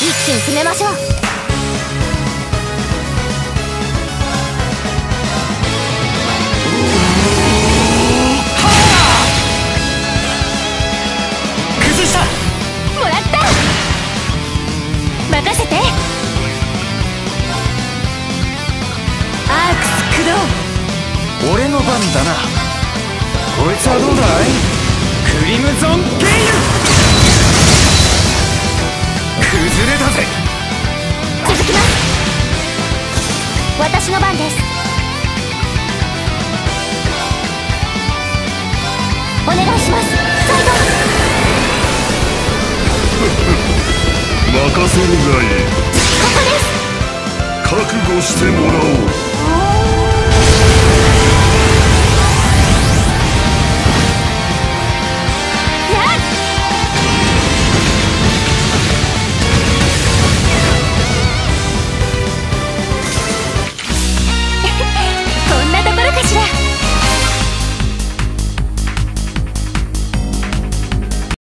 一気に攻めましょう。 崩した。 もらった。任せて。アークス駆動。 俺の番だな。こいつはどうだい？クリムゾンゲイル。崩れたぜ。 続きます。私の番です。お願いします。サイド。 任せるがいい。 ここです。 覚悟してもらおう。